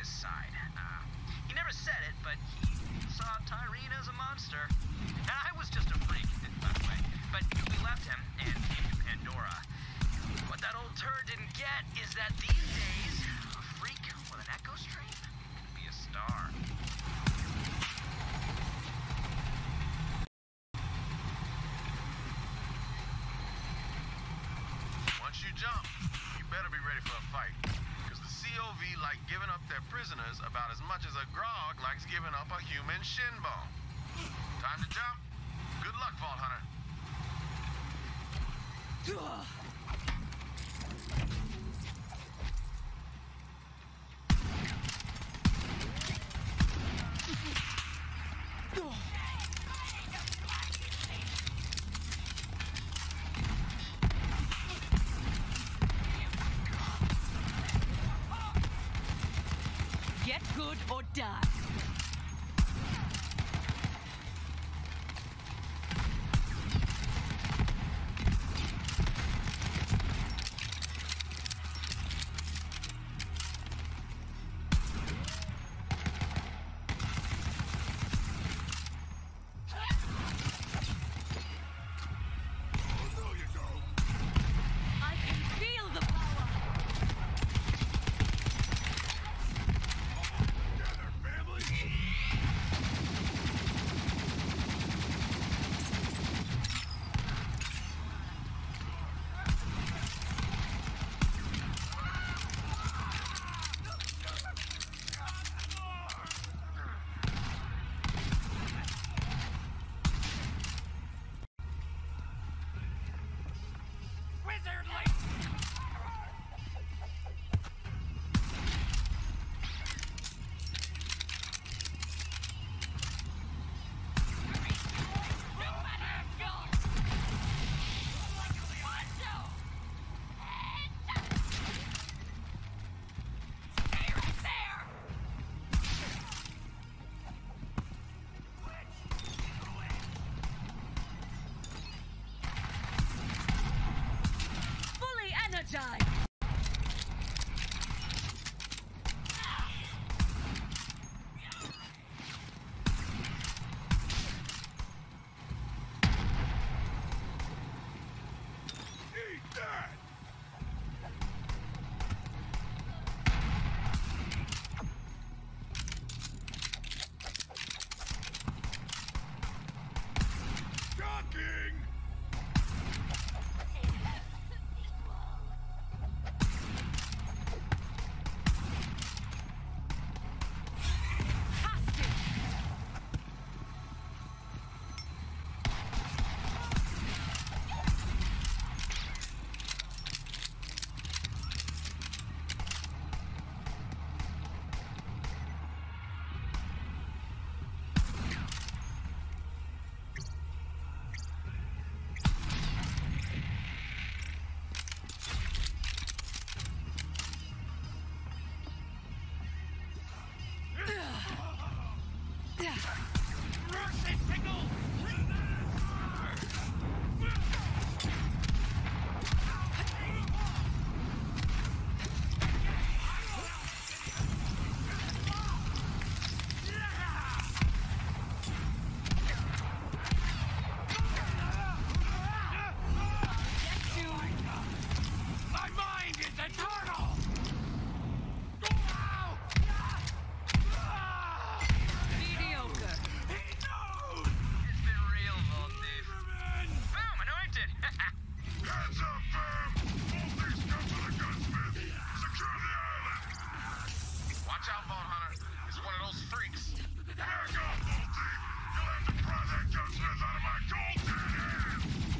his side. He never said it, but he saw Tyreen as a monster. And I was just a freak, by the way. But we left him and came to Pandora. What that old turd didn't get is that these days, a freak with an echo stream could be a star. Once you jump, you better be ready for a fight. Because the COV like giving up their prisoners about as much as a grog likes giving up a human shin bone. Time to jump. Good luck, Vault Hunter. Get good or die. I can feel the power. Fully energized. Eat that! Shocking! My mind is eternal! Mediocre. He knows! It's been real, Vault Dave. Boom, anointed! Hands up, fam! All things come to the gunsmith! Secure the island! Watch out, Vault Hunter. He's one of those freaks. Back off, Vault Thief! You'll have to pry that gunsmith out of my cold dead hand!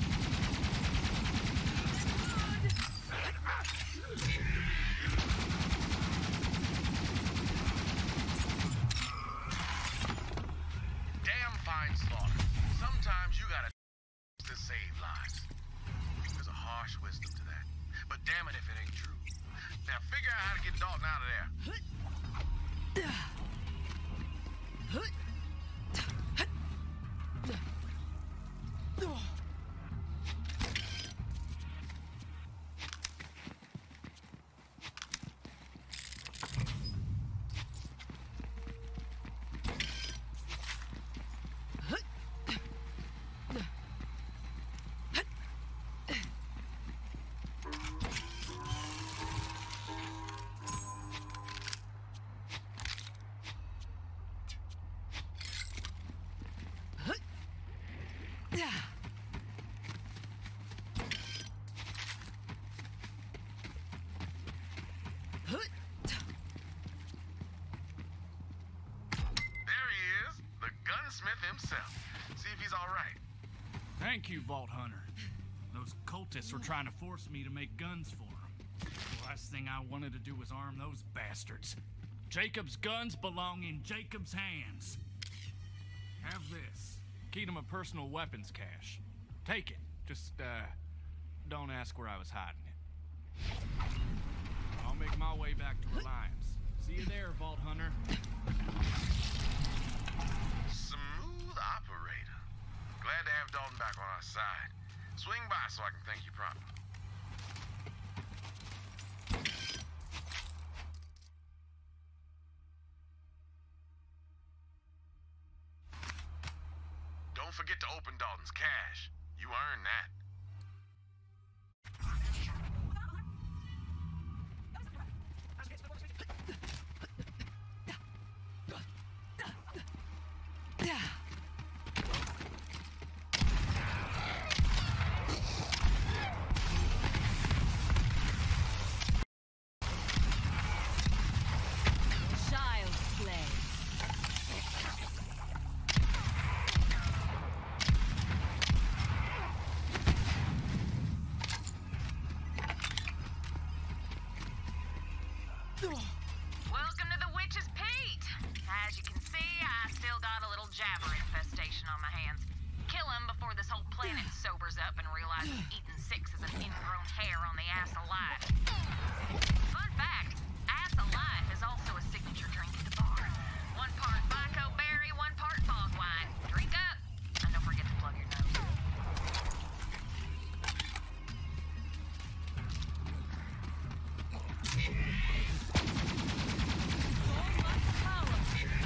Damn fine slaughter. Sometimes you gotta to save lives. There's a harsh wisdom to that. But damn it if it ain't true. Now figure out how to get Dalton out of there. There he is, the gunsmith himself. See if he's all right. Thank you, Vault Hunter. Those cultists were trying to force me to make guns for them. The last thing I wanted to do was arm those bastards. Jacob's guns belong in Jacob's hands. Have this. Key to my personal weapons cache. Take it. Just, don't ask where I was hiding it. I'll make my way back to Reliance. See you there, Vault Hunter. Smooth operator. Glad to have Dalton back on our side. Swing by so I can thank you properly. Don't forget to open Dalton's cache. You earned that. Child's play. Welcome to the Witch's Peak! As you can see, I still got a little jabber infestation on my hands. Kill him before this whole planet sobers up and realizes eating six is an ingrown hair on the ass of life. Fun fact, ass of life is also a signature drink at the bar. 1 part Vico berry, 1 part bog wine. Drink up, and don't forget to plug your nose. So much power.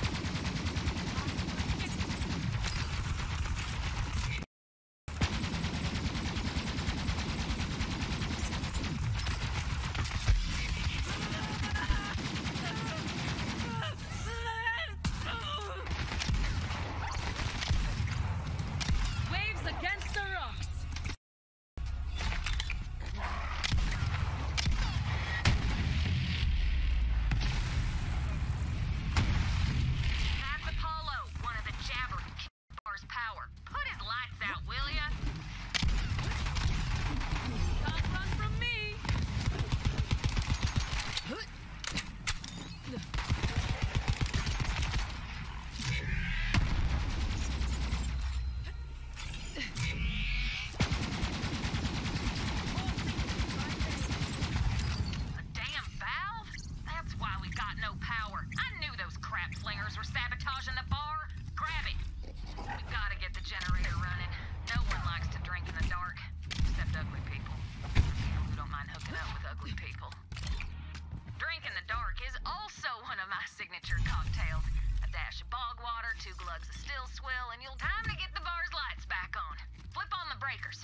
Waves against the rocks. That's Apollo, one of the jabber bar's power. Put his lights out, will ya? Can't run from me. A damn valve? That's why we got no power. I knew those crap slingers were sabotaging the bar. Grab it. We gotta get the generator running. No one likes to drink in the dark, except ugly people. People who don't mind hooking up with ugly people. Drink in the dark is also one of my signature cocktails. A dash of bog water, 2 glugs of still swill, and you'll time to get the bar's lights back on. Flip on the breakers.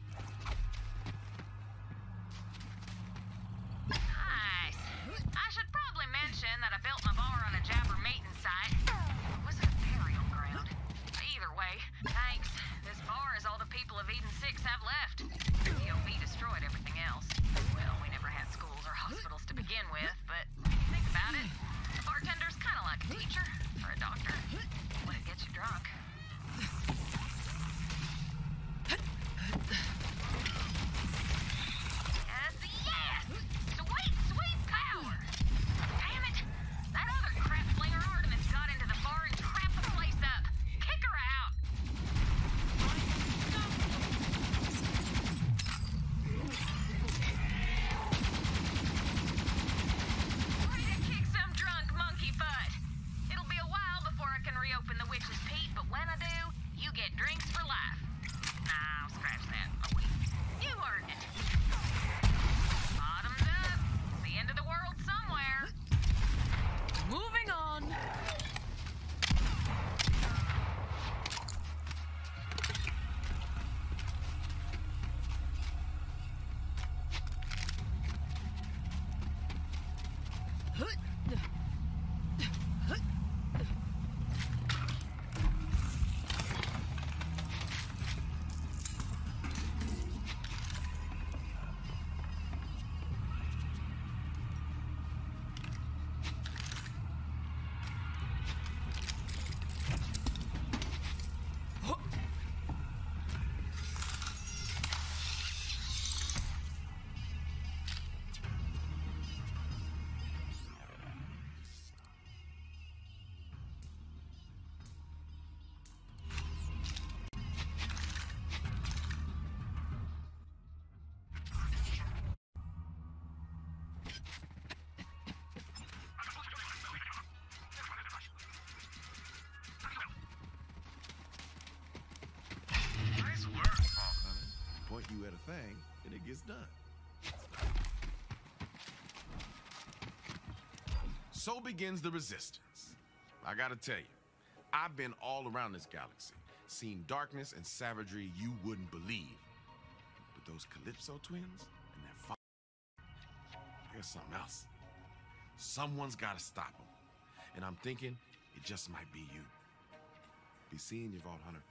Nice. I should probably mention that I built my bar on a jabber mating site. Or was it a burial ground? Either way, thanks. This bar is all the people of Eden 6 have left. EOB destroyed everything else. Well, we never had schools or hospitals to begin with, but when you think about it, a bartender's kind of like a teacher or a doctor when it gets you drunk. bang, and it gets done. So begins the Resistance. I gotta tell you, I've been all around this galaxy, seen darkness and savagery you wouldn't believe. But those Calypso twins and that fire, there's something else. Someone's gotta stop them. And I'm thinking it just might be you. Be seeing you, Vault Hunter.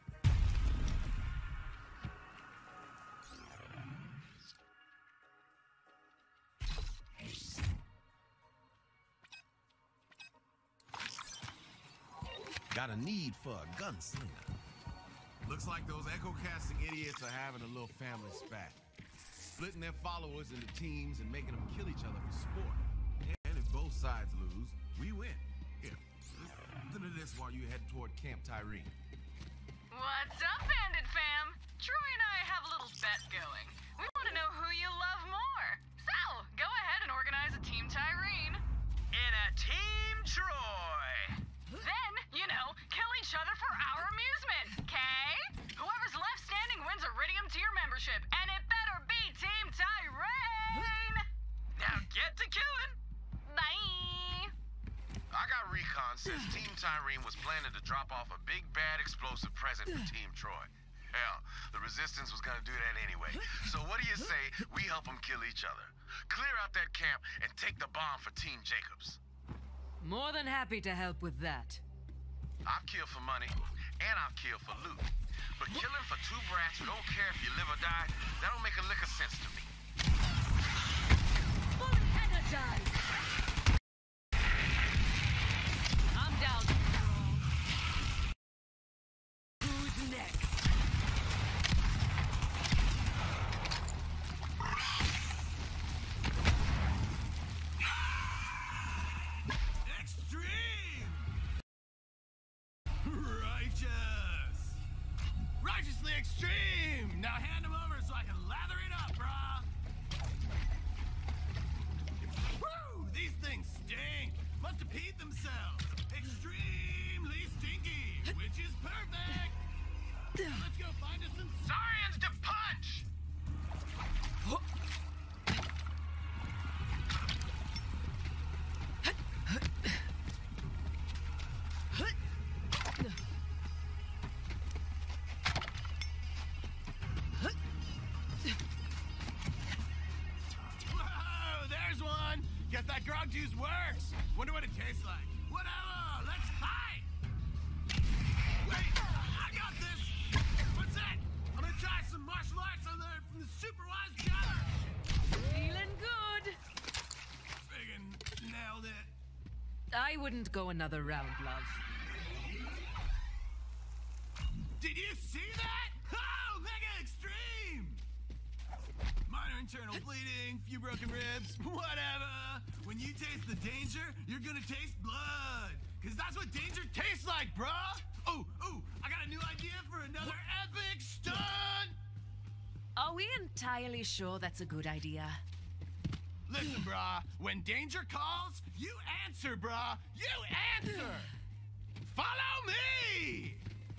Got a need for a gunslinger. Looks like those echo-casting idiots are having a little family spat. Splitting their followers into teams and making them kill each other for sport. And if both sides lose, we win. Here, listen to this while you head toward Camp Tyreen. What's up, Bandit fam? Troy and I have a little bet going. We want to know who you love more. So, go ahead and organize a Team Tyreen. In a Team Troy. Then, you know, kill each other for our amusement, okay? Whoever's left standing wins Iridium tier membership, and it better be Team Tyreen! Now get to killing. Bye! I got recon since Team Tyreen was planning to drop off a big bad explosive present for Team Troy. Hell, the Resistance was gonna do that anyway. So what do you say we help them kill each other? Clear out that camp and take the bomb for Team Jacobs. More than happy to help with that. I'll kill for money, and I'll kill for loot. But killing for two brats who don't care if you live or die, that don't make a lick of sense to me. Fully energized! I'm down to roll. Who's next? Extreme! Righteous! Righteously extreme! Now hand him over so I can lather it up, brah! Woo! These things stink! Must have peed themselves! Extremely stinky! Which is perfect! Let's go find us some Saurians to punch! Whoa! There's one! Guess that grog juice works! Wonder what it tastes like. Whatever! Let's hide! Wait! I got this! What's that? I'm gonna try some martial arts I learned from the superwise jobber! Feeling good. Friggin' nailed it. I wouldn't go another round, love. Did you see that? Oh, mega extreme! Minor internal bleeding, few broken ribs, whatever. When you taste the danger, you're gonna taste blood. Cause that's what danger tastes like, bruh! Oh, I got a new idea for another epic stunt! Are we entirely sure that's a good idea? Listen, brah, when danger calls, you answer, brah! You answer! Follow me!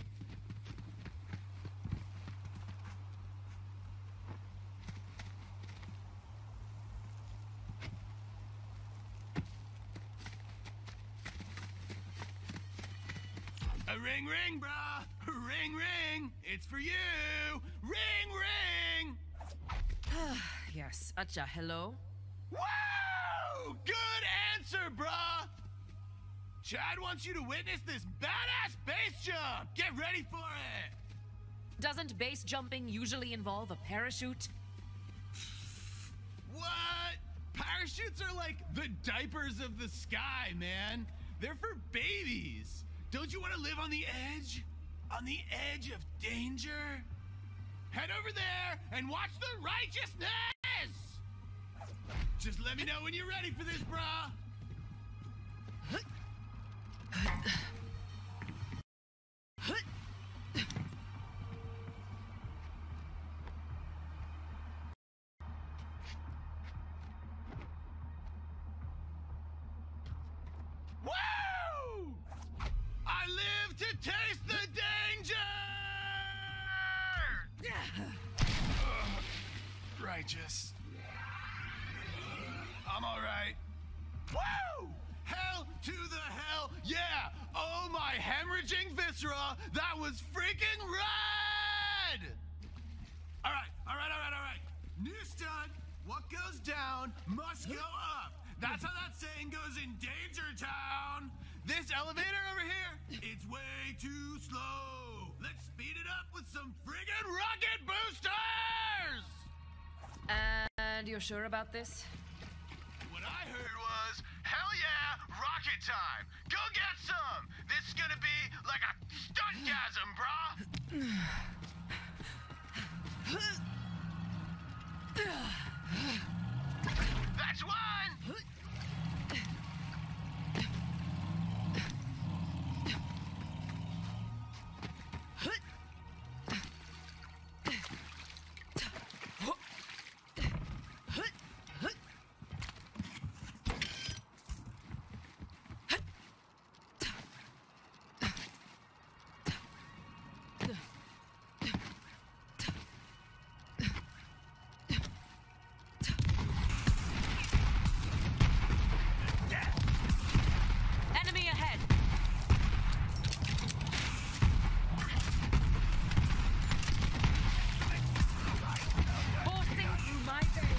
A ring, ring, brah! Ring, ring! It's for you! Ring, ring! Yes, acha, hello? Whoa! Good answer, brah! Chad wants you to witness this badass base jump! Get ready for it! Doesn't base jumping usually involve a parachute? What? Parachutes are like the diapers of the sky, man. They're for babies. Don't you want to live on the edge? On the edge of danger? Head over there and watch the righteousness! Just let me know when you're ready for this, brah! Woo! I live to taste the danger! righteous. I'm alright. Woo! Hell to the hell, yeah! Oh, my hemorrhaging viscera, that was freaking rad! Alright. New stunt, what goes down must go up. That's how that saying goes in Danger Town. This elevator over here, it's way too slow. Let's speed it up with some friggin' rocket boosters! And you're sure about this? What I heard was, hell yeah, rocket time. Go get some. This is gonna be like a stuntgasm, brah. That's one. Enemy ahead! Forcing through my veins.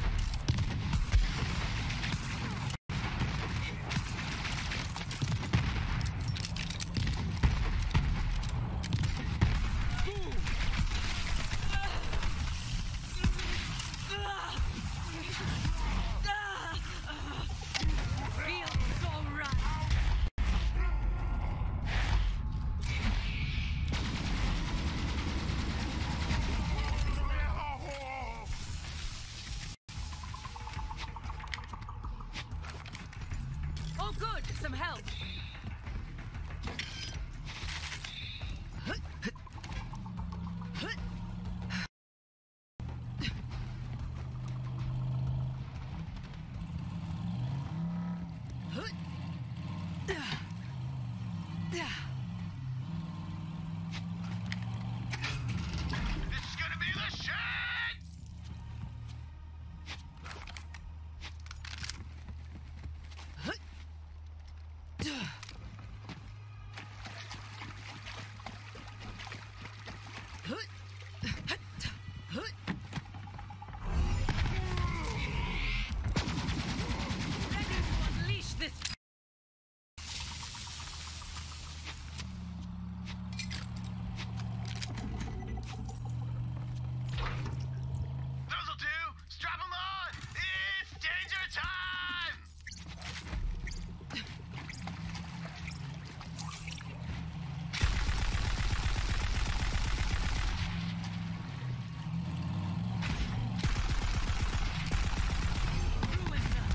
Feels so right. Oh good, some help. This is gonna be the shit! Ready to unleash this. This'll do! Strap 'em on! It's danger time! Ruin them.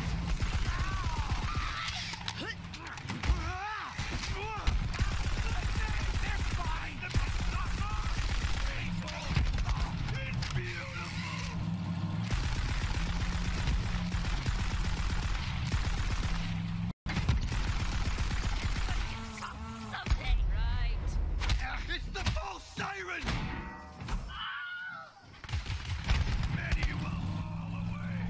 Someday. Right. It's the false siren! Many will fall away.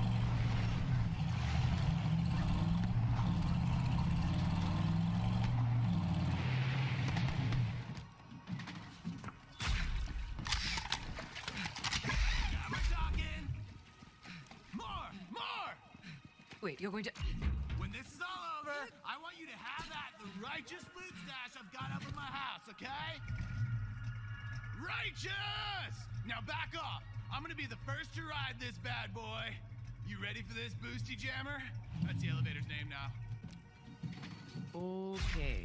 Am I talking? More! Wait, you're going to... When this is all over, I want you to have the righteous loot stash I've got up in my house, okay? Righteous! Now back off. I'm gonna be the first to ride this bad boy. You ready for this, Boosty Jammer? That's the elevator's name now. Okay.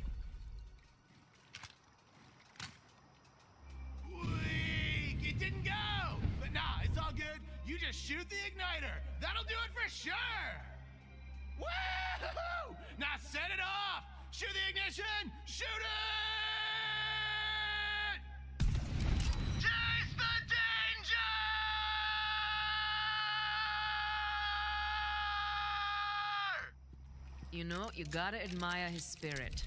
Weak! It didn't go! But nah, it's all good. You just shoot the igniter. That'll do it for sure! Woo! Now set it off! Shoot the ignition! Shoot it! Chase the danger! You know, you gotta admire his spirit.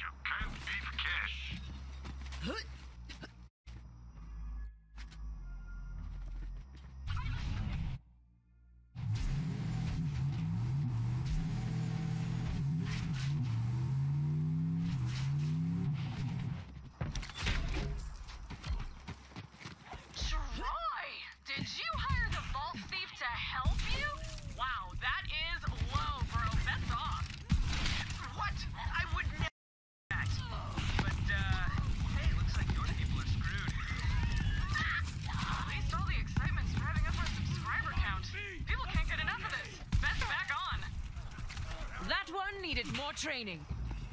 You can't beat cash. Troy! Did you hire the vault thief to help you? Wow, that is low, bro. That's off. What? I would never do that. But, hey, looks like your people are screwed. At least all the excitement's driving up our subscriber count. People can't get enough of this. Bet's back on. That one needed more training.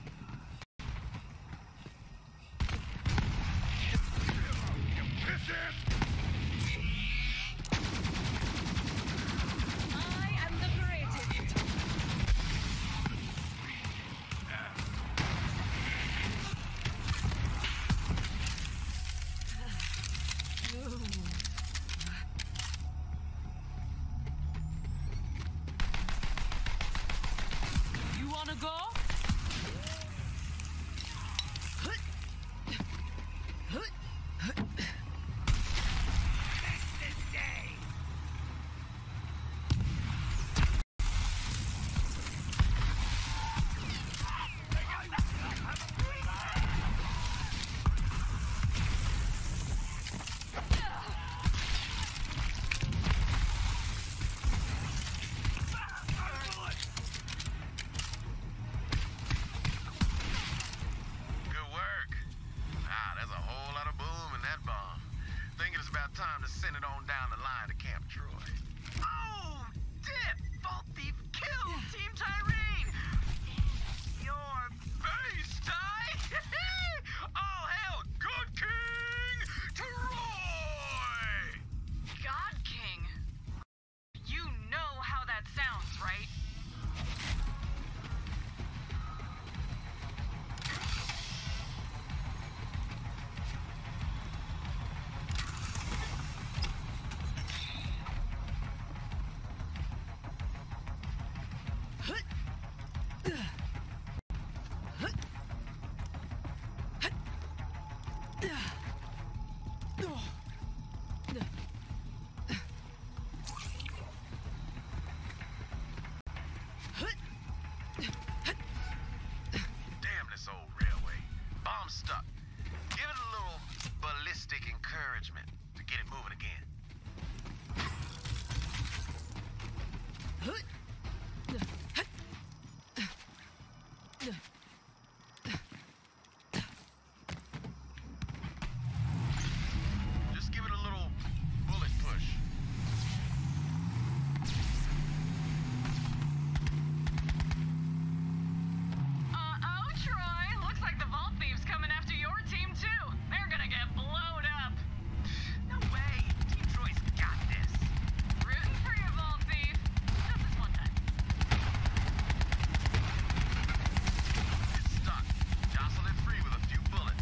I am the greatest. You wanna go? Good work. There's a whole lot of boom in that bomb. Thinking it's about time to send it on down the line to Camp Troy. Oh, dip! Vault thief killed Team Tyrene! Your face, Ty! All hail Good King Troy! God King. You know how that sounds, right? Damn this old railway. Bomb stuck. Give it a little ballistic encouragement to get it moving again. Just give it a little bullet push. Uh-oh, Troy. Looks like the vault thief's coming after your team, too. They're gonna get blowed up. No way! Team Troy's got this. Rooting for your vault thief. Just this one time. It's stuck. Jostle it free with a few bullets.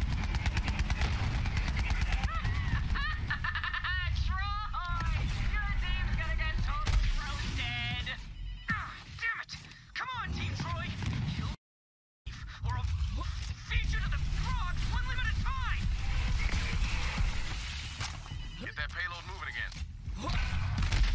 Troy! Your team's gonna get totally roasted. Ah, damn it! Come on, Team Troy! Kill the thief, or I'll feed you to the frogs one limb at a time! Get that payload moving again.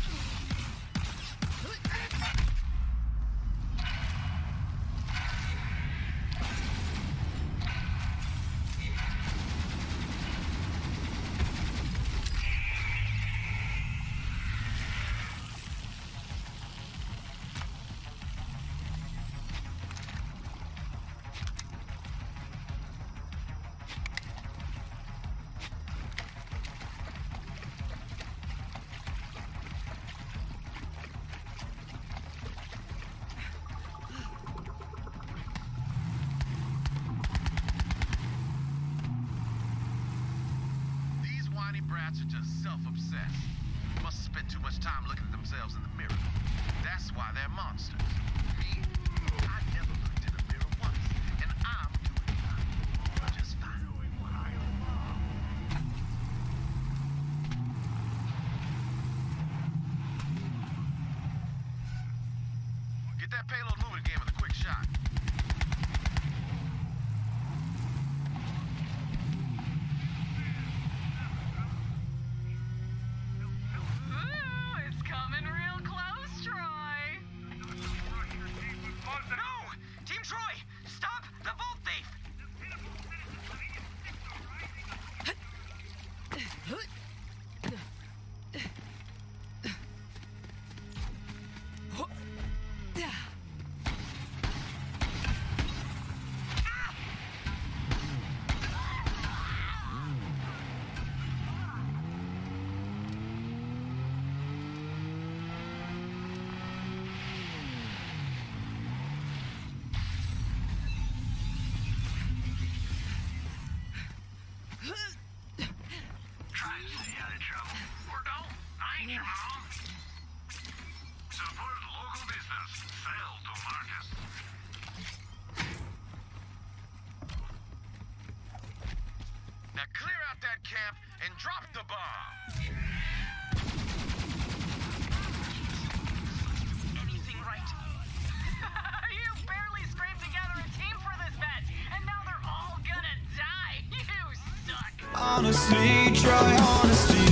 These whiny brats are just self-obsessed. Must have spent too much time looking at themselves in the mirror. That's why they're monsters. Me? I never looked in a mirror once, and I'm doing fine. Just fine. Get that payload moving again with a quick shot. must fail to Marcus. Now clear out that camp and drop the bomb. Anything right? You barely scraped together a team for this match, and now they're all gonna die. You suck. Honestly, try honesty.